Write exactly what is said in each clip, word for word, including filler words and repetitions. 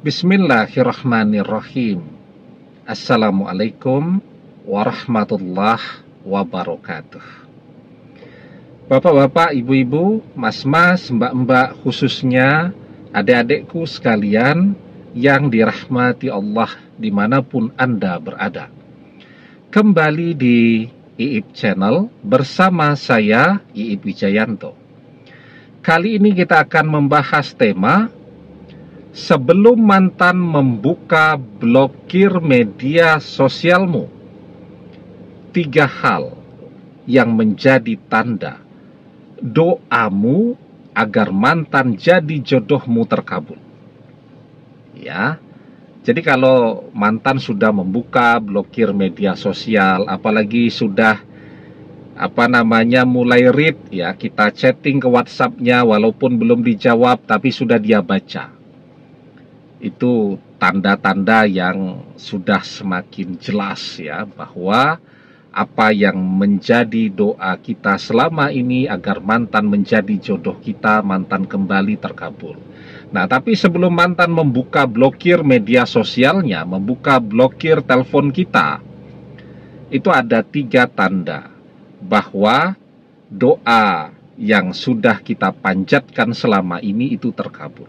Bismillahirrahmanirrahim. Assalamualaikum warahmatullahi wabarakatuh. Bapak-bapak, ibu-ibu, mas-mas, mbak-mbak, khususnya adik-adikku sekalian yang dirahmati Allah dimanapun Anda berada. Kembali di I I P Channel bersama saya, I I P Wijayanto. Kali ini kita akan membahas tema sebelum mantan membuka blokir media sosialmu. Tiga hal yang menjadi tanda doamu agar mantan jadi jodohmu terkabul. Ya, jadi kalau mantan sudah membuka blokir media sosial, apalagi sudah apa namanya mulai read ya, kita chatting ke WhatsApp-nya walaupun belum dijawab tapi sudah dia baca. Itu tanda-tanda yang sudah semakin jelas ya, bahwa apa yang menjadi doa kita selama ini agar mantan menjadi jodoh kita, mantan kembali terkabul. Nah, tapi sebelum mantan membuka blokir media sosialnya, membuka blokir telepon kita, itu ada tiga tanda bahwa doa yang sudah kita panjatkan selama ini itu terkabul.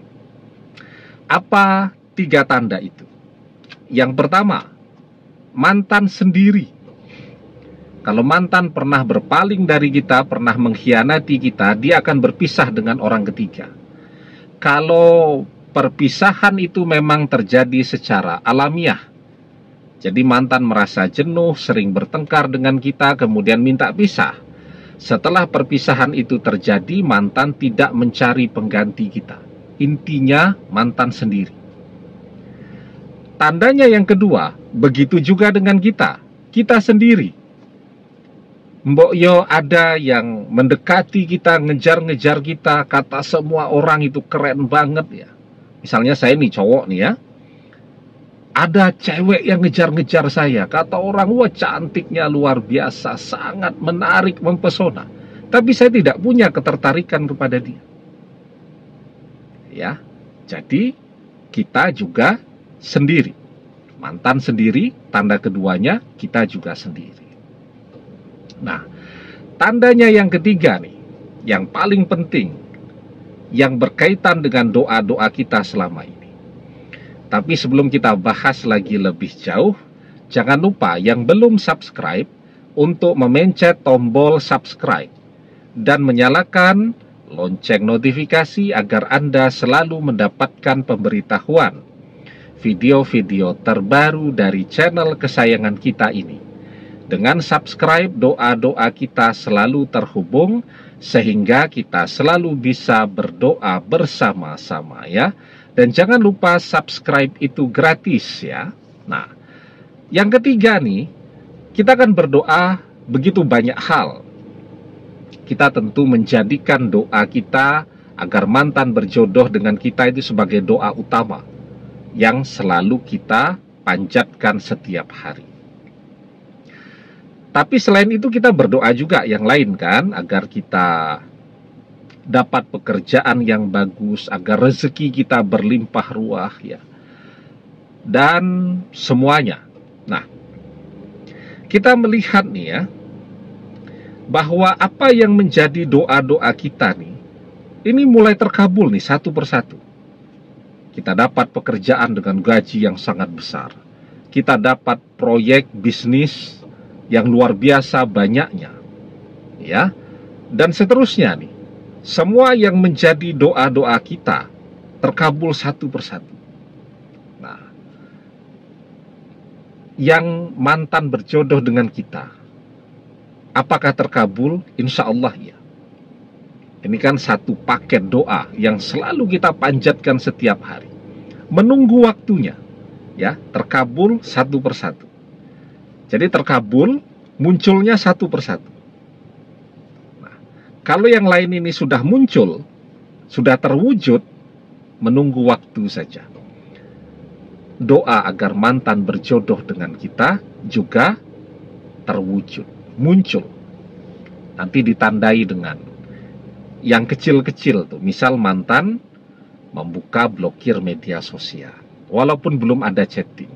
Apa tiga tanda itu? Yang pertama, mantan sendiri. Kalau mantan pernah berpaling dari kita, pernah mengkhianati kita, dia akan berpisah dengan orang ketiga. Kalau perpisahan itu memang terjadi secara alamiah, jadi mantan merasa jenuh, sering bertengkar dengan kita, kemudian minta pisah. Setelah perpisahan itu terjadi, mantan tidak mencari pengganti kita. Intinya mantan sendiri. Tandanya yang kedua, begitu juga dengan kita. Kita sendiri. Mbok yo ada yang mendekati kita, ngejar-ngejar kita, kata semua orang itu keren banget ya. Misalnya saya nih cowok nih ya. Ada cewek yang ngejar-ngejar saya, kata orang, wah cantiknya luar biasa, sangat menarik, mempesona. Tapi saya tidak punya ketertarikan kepada dia. Ya, jadi kita juga sendiri. Mantan sendiri, tanda keduanya kita juga sendiri. Nah, tandanya yang ketiga nih, yang paling penting, yang berkaitan dengan doa-doa kita selama ini. Tapi sebelum kita bahas lagi lebih jauh, jangan lupa yang belum subscribe untuk memencet tombol subscribe dan menyalakan lonceng notifikasi agar Anda selalu mendapatkan pemberitahuan video-video terbaru dari channel kesayangan kita ini. Dengan subscribe, doa-doa kita selalu terhubung sehingga kita selalu bisa berdoa bersama-sama ya. Dan jangan lupa subscribe itu gratis ya. Nah, yang ketiga nih, kita akan berdoa begitu banyak hal. Kita tentu menjadikan doa kita agar mantan berjodoh dengan kita itu sebagai doa utama yang selalu kita panjatkan setiap hari. Tapi selain itu kita berdoa juga yang lain kan, agar kita dapat pekerjaan yang bagus, agar rezeki kita berlimpah ruah ya. Dan semuanya. Nah, kita melihat nih ya, bahwa apa yang menjadi doa-doa kita nih, ini mulai terkabul nih satu persatu. Kita dapat pekerjaan dengan gaji yang sangat besar. Kita dapat proyek bisnis yang luar biasa banyaknya. Ya. Dan seterusnya nih. Semua yang menjadi doa-doa kita terkabul satu persatu. Nah, yang mantan berjodoh dengan kita, apakah terkabul? Insya Allah ya. Ini kan satu paket doa yang selalu kita panjatkan setiap hari. Menunggu waktunya, ya, terkabul satu persatu. Jadi terkabul munculnya satu persatu. Nah, kalau yang lain ini sudah muncul, sudah terwujud, menunggu waktu saja. Doa agar mantan berjodoh dengan kita juga terwujud, muncul. Nanti ditandai dengan yang kecil-kecil tuh. Misal mantan membuka blokir media sosial, walaupun belum ada chatting.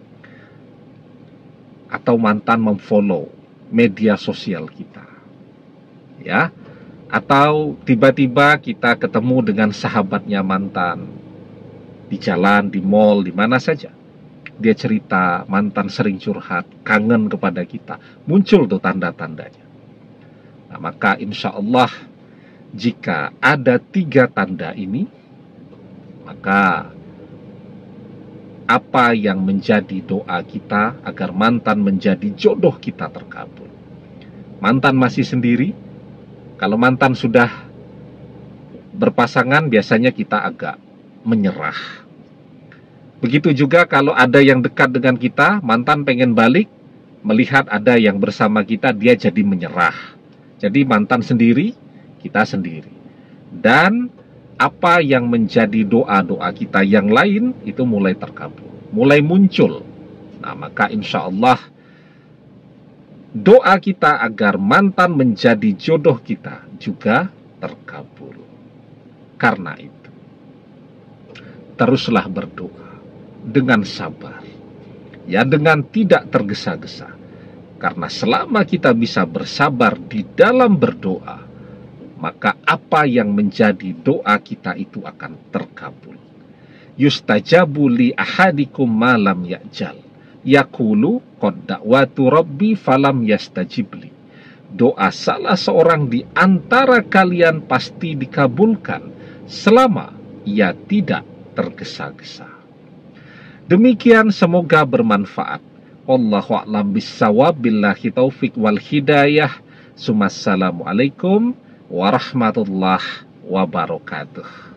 Atau mantan memfollow media sosial kita. Ya. Atau tiba-tiba kita ketemu dengan sahabatnya mantan di jalan, di mall, di mana saja. Dia cerita, mantan sering curhat, kangen kepada kita. Muncul tuh tanda-tandanya. Nah, maka insya Allah jika ada tiga tanda ini, maka apa yang menjadi doa kita agar mantan menjadi jodoh kita terkabul. Mantan masih sendiri, kalau mantan sudah berpasangan biasanya kita agak menyerah. Begitu juga kalau ada yang dekat dengan kita, mantan pengen balik, melihat ada yang bersama kita, dia jadi menyerah. Jadi mantan sendiri, kita sendiri. Dan apa yang menjadi doa-doa kita yang lain itu mulai terkabul, mulai muncul. Nah, maka insya Allah doa kita agar mantan menjadi jodoh kita juga terkabul. Karena itu, teruslah berdoa dengan sabar, ya, dengan tidak tergesa-gesa. Karena selama kita bisa bersabar di dalam berdoa, maka apa yang menjadi doa kita itu akan terkabul. Yustajabu li ahadikum malam ya'jal. Yaqulu qad da'watu rabbi falam yastajibli. Doa salah seorang di antara kalian pasti dikabulkan selama ia tidak tergesa-gesa. Demikian, semoga bermanfaat. Wallahu a'lam bissawab, billahi taufik wal hidayah. Assalamualaikum warahmatullahi wabarakatuh.